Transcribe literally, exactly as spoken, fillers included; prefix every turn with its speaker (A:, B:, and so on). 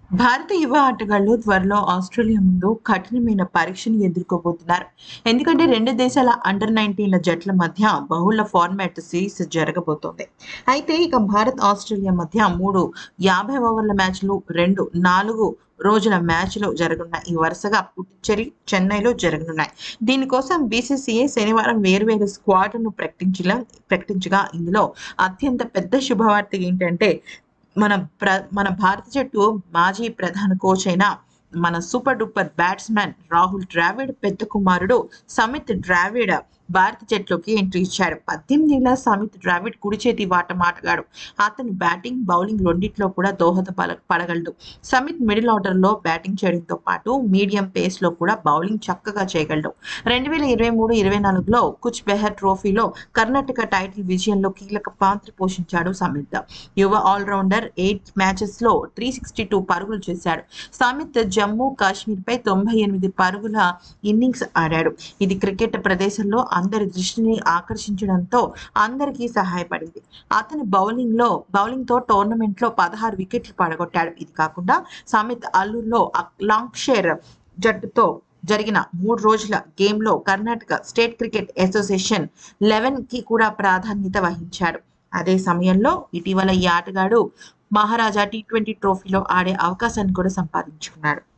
A: భారత యువ ఆటగాళ్లు త్వరలో ఆస్ట్రేలియా ముందు కఠినమైన పరీక్షను ఎదుర్కోబోతున్నారు. ఎందుకంటే రెండు దేశాల అండర్ నైన్టీన్ల జట్ల మధ్య బహుళ ఫార్మాట్ సిరీస్ జరగబోతోంది. అయితే ఇక భారత్ ఆస్ట్రేలియా మధ్య మూడు యాభై ఓవర్ల మ్యాచ్లు, రెండు నాలుగు రోజుల మ్యాచ్లు జరగనున్నాయి. ఈ వరుసగా పుట్టుచ్చేరి, చెన్నైలో జరగనున్నాయి. దీనికోసం బీసీసీఐ శనివారం వేర్వేరు స్క్వాడ్లను ప్రకటించలా ప్రకటించగా ఇందులో అత్యంత పెద్ద శుభవార్త ఏంటంటే మన ప్ర మన భారత జట్టు మాజీ ప్రధాన కోచ్ అయిన మన super duper batsman Rahul Dravid పెద్ద కుమారుడు సమిత్ ద్రావిడ్ భారత జట్టులోకి ఎంట్రీ ఇచ్చాడు. పద్దెనిమిది ఏళ్ల సమిత్ ద్రావిడ్ కుడి చేతి వాటం ఆటగాడు. అతను బ్యాటింగ్, బౌలింగ్ రెండిట్లో కూడా దోహద పల పడగలడు. సమిత్ మిడిల్ ఆర్డర్‌లో బ్యాటింగ్ చేయడంతో పాటు మీడియం పేస్‌లో కూడా బౌలింగ్ చక్కగా చేయగలడు. రెండు వేల ఇరవై మూడు ఇరవై నాలుగులో కుచ్ బెహర్ ట్రోఫీలో కర్ణాటక టైటిల్ విజయంలో కీలక పాత్ర పోషించాడు సమిత్. యువ ఆల్రౌండర్ ఎనిమిది మ్యాచెస్‌లో మూడు వందల అరవై రెండు పరుగులు చేశాడు. సమిత్ జమ్మూ కాశ్మీర్‌పై తొంభై ఎనిమిది పరుగుల ఇన్నింగ్స్ ఆడాడు. ఇది క్రికెట్ ప్రదేశంలో అందరి దృష్టిని ఆకర్షించడంతో అందరికీ సహాయపడింది. అతను బౌలింగ్‌లో బౌలింగ్‌తో టోర్నమెంట్‌లో పదహారు వికెట్లు పడగొట్టాడు. ఇది కాకుండా సమిత్ అల్లూరులో లాంకషైర్ జట్టుతో జరిగిన మూడు రోజుల గేమ్‌లో కర్ణాటక స్టేట్ క్రికెట్ అసోసియేషన్ పదకొండుకి కూడా ప్రాధాన్యత వహించాడు. అదే సమయంలో ఇటీవల ఈ ఆటగాడు మహారాజా టీ ట్వంటీ ట్రోఫీలో ఆడే అవకాశాన్ని కూడా సంపాదించుకున్నాడు.